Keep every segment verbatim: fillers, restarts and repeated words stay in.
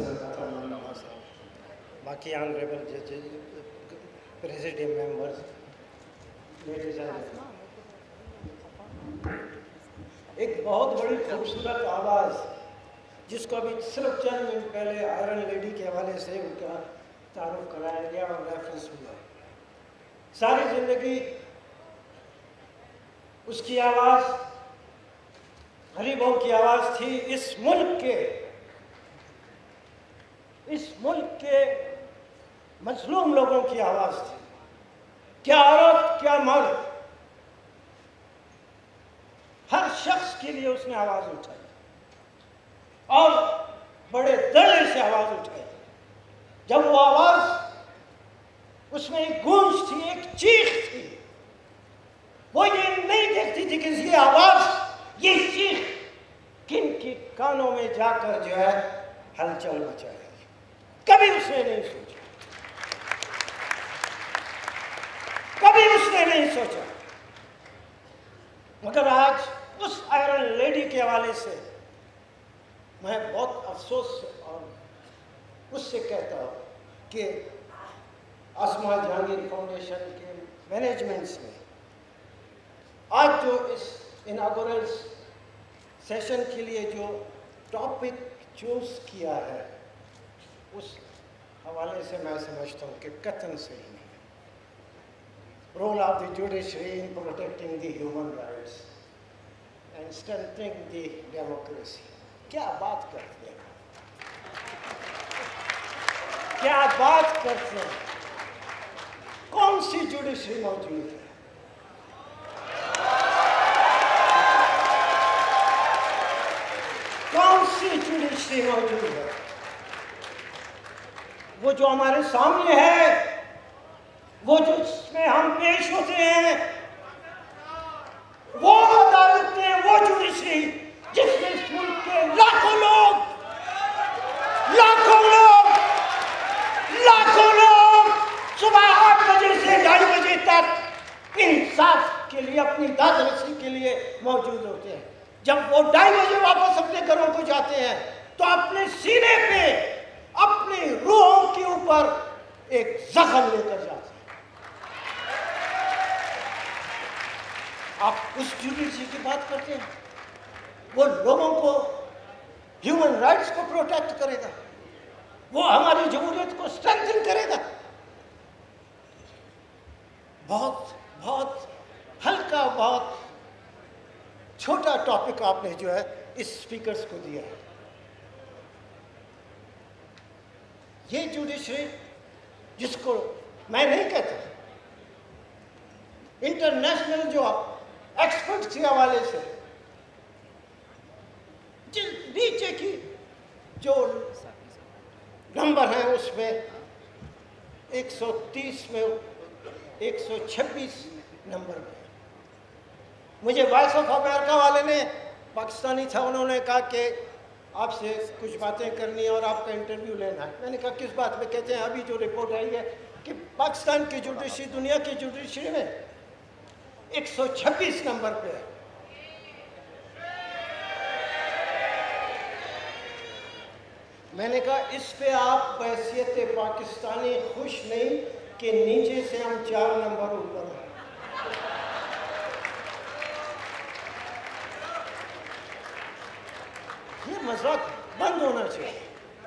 बाकी ऑनरेबल जजेस, presidium members, ladies and एक बहुत बड़ी खूबसूरत आवाज़ जिसको अभी सिर्फ चंद मिनट पहले आयरन लेडी के हवाले से उनका तारुफ कराया गया और रेफरेंस हुआ। सारी जिंदगी उसकी आवाज़ गरीबों की आवाज़ थी, इस मुल्क के इस मुल्क के मजलूम लोगों की आवाज़ थी। क्या औरत क्या मर्द, हर शख्स के लिए उसने आवाज़ उठाई और बड़े दर्द से आवाज़ उठाई। जब वो आवाज़, उसमें एक गूंज थी, एक चीख थी। वो ये नहीं देखती थी कि ये आवाज़, ये चीख किन की कानों में जाकर जो है हलचल मचाएगी। कभी उसने नहीं सोचा, कभी उसने नहीं सोचा। मगर आज उस आयरन लेडी के हवाले से मैं बहुत अफसोस और उससे कहता हूँ कि आसमा जहांगीर फाउंडेशन के मैनेजमेंट्स ने आज जो इस इनागोरल सेशन के लिए जो टॉपिक चूज किया है, उस हवाले से मैं समझता हूँ कि कतन सही नहीं। Role of the judiciary in protecting the human rights and strengthening the democracy. क्या बात करते हैं, क्या बात करते हैं। कौन सी जुडिशरी मौजूद है? कौन सी जुडिशरी मौजूद है? वो जो हमारे सामने है, वो जो जिसमें हम पेश होते हैं, वो अदालतें, वो जुडिशरी जिसमें इस मुल्क के लाखों लोग लाखों लोग लाखों लोग सुबह आठ बजे से ढाई बजे तक इंसाफ के लिए, अपनी दादरसी के लिए मौजूद होते हैं। जब वो ढाई बजे वापस अपने घरों को जाते हैं तो अपने सीने पे, अपनी रूहों के ऊपर एक जख्म लेकर जाते हैं। आप उस जुडिशरी की बात करते हैं, वो लोगों को, ह्यूमन राइट्स को प्रोटेक्ट करेगा, वो हमारी जमहूरियत को स्ट्रेंथन करेगा। बहुत बहुत हल्का, बहुत छोटा टॉपिक आपने जो है इस स्पीकर्स को दिया है। ये जुडिशरी, जिसको मैं नहीं कहता, इंटरनेशनल जो एक्सपर्ट्स के हवाले से जिस नीचे की जो नंबर है उसमें एक सौ तीस में एक सौ छब्बीस नंबर पे। मुझे वॉइस ऑफ अमेरिका वाले ने, पाकिस्तानी था, उन्होंने कहा कि आपसे कुछ बातें करनी है और आपका इंटरव्यू लेना है। मैंने कहा किस बात में? कहते हैं अभी जो रिपोर्ट आई है कि पाकिस्तान की जुडिशरी दुनिया की जुडिशरी में एक सौ छब्बीस नंबर पे है। मैंने कहा इस पे आप बहैसियत पाकिस्तानी खुश नहीं कि नीचे से हम चार नंबर ऊपर हैं। ये मजाक बंद होना चाहिए।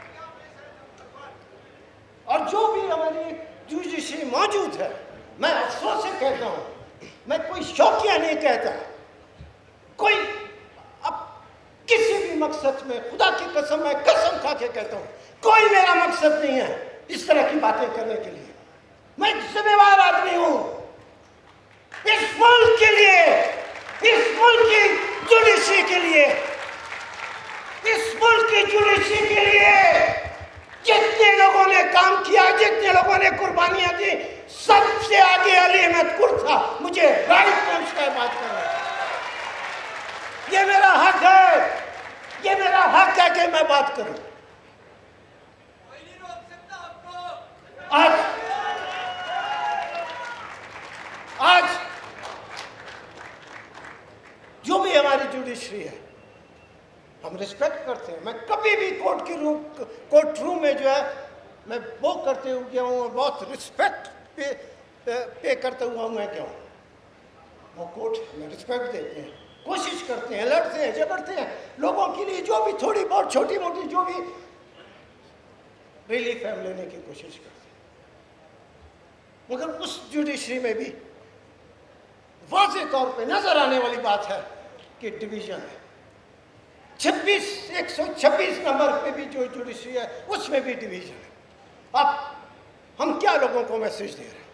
और जो भी हमारी जुडिशरी मौजूद है, मैं अफसोस से कहता हूं, मैं कोई शौकिया नहीं कहता, कोई अब किसी भी मकसद में, खुदा की कसम, मैं कसम खा के कहता हूं, कोई मेरा मकसद नहीं है इस तरह की बातें करने के लिए। मैं जिम्मेवार आदमी हूं इस मुल्क के लिए, इस मुल्क की जुडिशरी के लिए, इस मुल्क की जुडिशरी के लिए। जितने लोगों ने काम किया, जितने लोगों ने कुर्बानियां दी, सबसे आगे अली अहमद कुर था। मुझे राइट पहुंचता है बात करना, ये मेरा हक है, ये मेरा हक है कि मैं बात करूं। आज आज जो भी हमारी जुडिशरी है, हम रिस्पेक्ट करते हैं। मैं कभी भी कोर्ट की रूम कोर्ट ट्रू में जो है मैं वो करते हुए गया हूँ और बहुत रिस्पेक्ट पे पे करते हुआ मैं गया हूँ। वो कोर्ट में रिस्पेक्ट देते हैं, कोशिश करते हैं, लड़ते हैं, झगड़ते हैं, लोगों के लिए जो भी थोड़ी बहुत छोटी मोटी जो भी रिलीफ है लेने की कोशिश करते हैं। मगर उस जुडिशरी में भी वाज़े तौर पे नजर आने वाली बात है कि डिवीजन है। छब्बीस एक सौ छब्बीस नंबर पे भी जो जुडिशरी है उसमें भी डिवीजन है। अब हम क्या लोगों को मैसेज दे रहे हैं?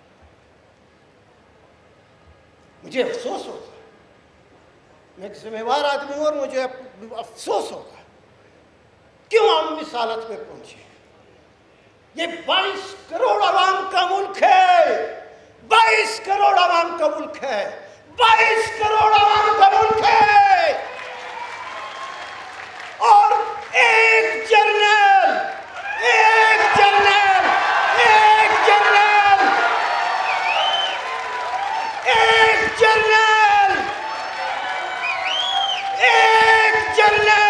मुझे अफसोस होता है, मैं एक जिम्मेवार आदमी हूं और मुझे अफसोस होता है क्यों हम इस हालत में पहुंचे। ये बाईस करोड़ आवाम का मुल्क है, बाईस करोड़ आवाम का मुल्क है, बाईस करोड़ आवाम का मुल्क है और एक जर्नल एक जर्नल एक जर्नल एक जर्नल एक जर्नल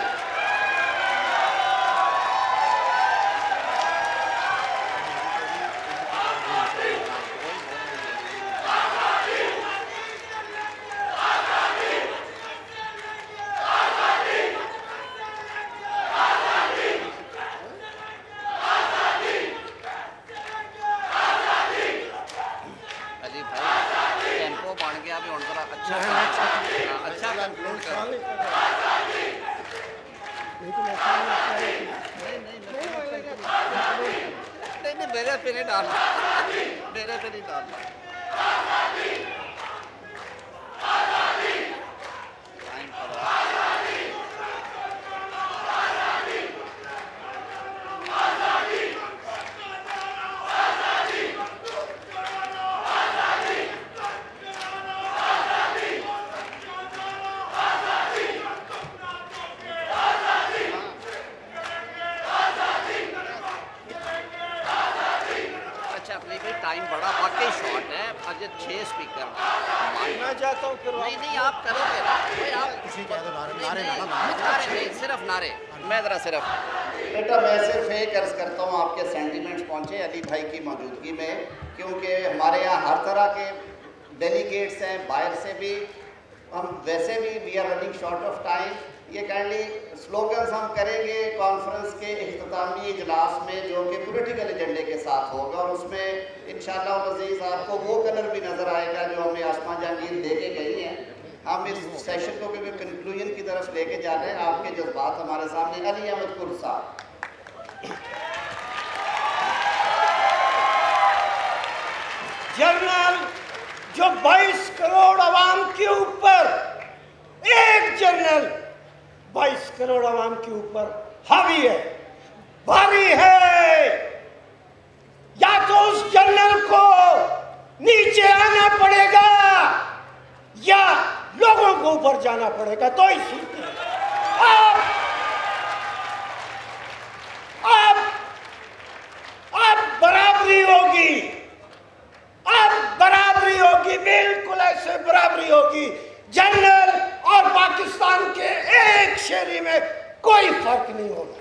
मेरे पे नहीं डालना, मेरे पे नहीं डालना। टाइम बड़ा वाकई शॉर्ट है, अजय छह स्पीकर मैं चाहता हूँ फिर नहीं नहीं आप करोगे ना भाई, आप किसी कह दो नारे नारे नारे नहीं सिर्फ नारे। मैं ज़रा सिर्फ बेटा मैं सिर्फ एक अर्ज़ करता हूँ, आपके सेंटीमेंट्स पहुँचे अली भाई की मौजूदगी में, क्योंकि हमारे यहाँ हर तरह के डेलीगेट्स हैं, बाहर से भी, हम वैसे भी we are running short of time. ये काइंडली स्लोगन्स हम करेंगे कॉन्फ्रेंस के इख्तितामी इजलास में जो कि पॉलिटिकल एजेंडे के साथ होगा और उसमें इंशाअल्लाह अज़ीज़ आपको वो कलर भी नज़र आएगा जो हमें आसमा जहांगीर दे के गई हैं। हम इस सेशन को भी कंक्लूजन की तरफ लेके जा रहे हैं। आपके जज्बात हमारे सामने। अली अहमद कुर साहब। जर्नल जो बाईस करोड़ आवाम के ऊपर, एक जर्नल बाईस करोड़ आवाम के ऊपर हावी है, भारी है, या तो उस जर्नल को नीचे आना पड़ेगा या लोगों को ऊपर जाना पड़ेगा। तो ही सूरत है। अब अब अब बराबरी होगी, अब बराबरी होगी, बिल्कुल ऐसे बराबरी होगी। जनरल और पाकिस्तान के एक शहरी में कोई फर्क नहीं होगा।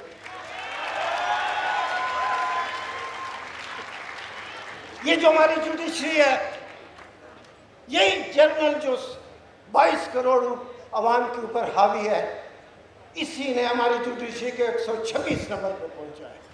ये जो हमारी जुडिशरी है, यही जनरल जो बाईस करोड़ आवाम के ऊपर हावी है, इसी ने हमारी जुडिशरी के एक सौ छब्बीस नंबर पर पहुंचा है।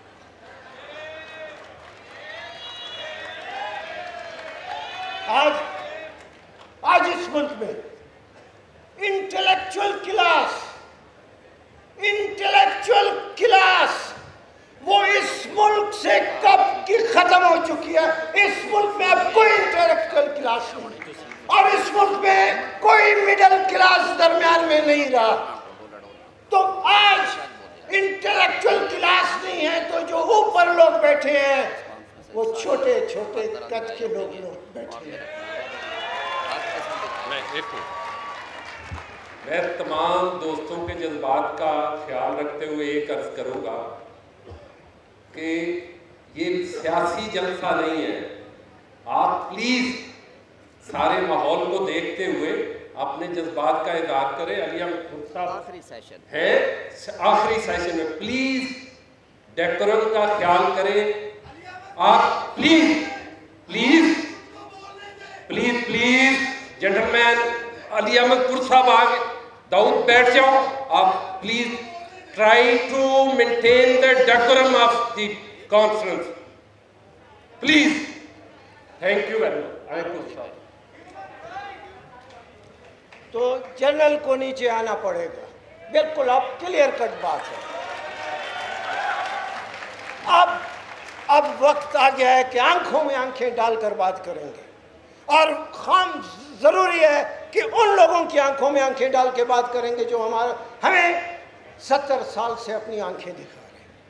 आज आज इस मुल्क में इंटेलेक्चुअल क्लास इंटेलेक्चुअल क्लास वो इस मुल्क से कब की खत्म हो चुकी है। इस मुल्क में अब कोई इंटेलेक्चुअल क्लास नहीं और इस मुल्क में कोई मिडिल क्लास दरमियान में नहीं रहा। तो आज इंटेलेक्चुअल क्लास नहीं है तो जो ऊपर लोग बैठे हैं वो छोटे छोटे कद के लोग लोग बैठे हैं। मैं तमाम दोस्तों के जज्बात का ख्याल रखते हुए एक अर्ज करूँगा कि ये सियासी जलसा नहीं है। आप प्लीज़ सारे माहौल को देखते हुए अपने जज्बात का इज़हार करें। अली अहमद साहब आखिरी सेशन है, आखिरी सेशन में प्लीज़ डेकोरम का ख्याल करें। आप please please please please gentleman, Ali Ahmadpur साहब आगे, दाऊद बैठ जाओ आप please. Try to maintain the decorum of the conference please. Thank you very much. Ahmadpur साहब तो जनरल को नीचे आना पड़ेगा, बिल्कुल अब क्लियर कट बात है। अब अब वक्त आ गया है कि आंखों में आंखें डालकर बात करेंगे, और हम जरूरी है कि उन लोगों की आंखों में आंखें डाल के बात करेंगे जो हमारा हमें सत्तर साल से अपनी आंखें दिखा रहे हैं।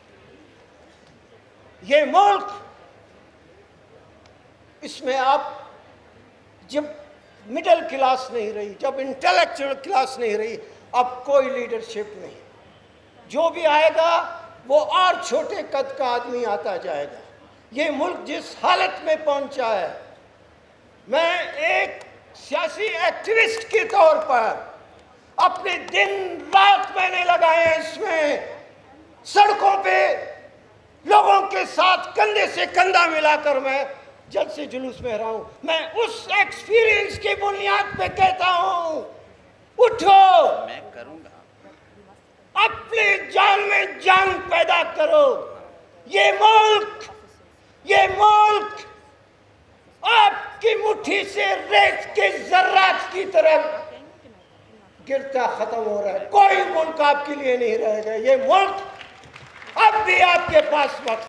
ये मुल्क, इसमें आप जब मिडिल क्लास नहीं रही, जब इंटेलेक्चुअल क्लास नहीं रही, अब कोई लीडरशिप नहीं। जो भी आएगा वो और छोटे कद का आदमी आता जाएगा। ये मुल्क जिस हालत में पहुंचा है, मैं एक सियासी एक्टिविस्ट के तौर पर अपने दिन रात मैंने लगाए हैं इसमें, सड़कों पे लोगों के साथ कंधे से कंधा मिलाकर मैं जल्द से जुलूस में रहा हूं। मैं उस एक्सपीरियंस की बुनियाद पे कहता हूं, उठो, मैं करूंगा, अपने जान में जान पैदा करो। ये मुल्क ये मुल्क आपकी मुट्ठी से रेत के जर्रात की तरह गिरता खत्म हो रहा है। कोई मुल्क आपके लिए नहीं रहेगा। ये मुल्क अब भी आपके पास वक्त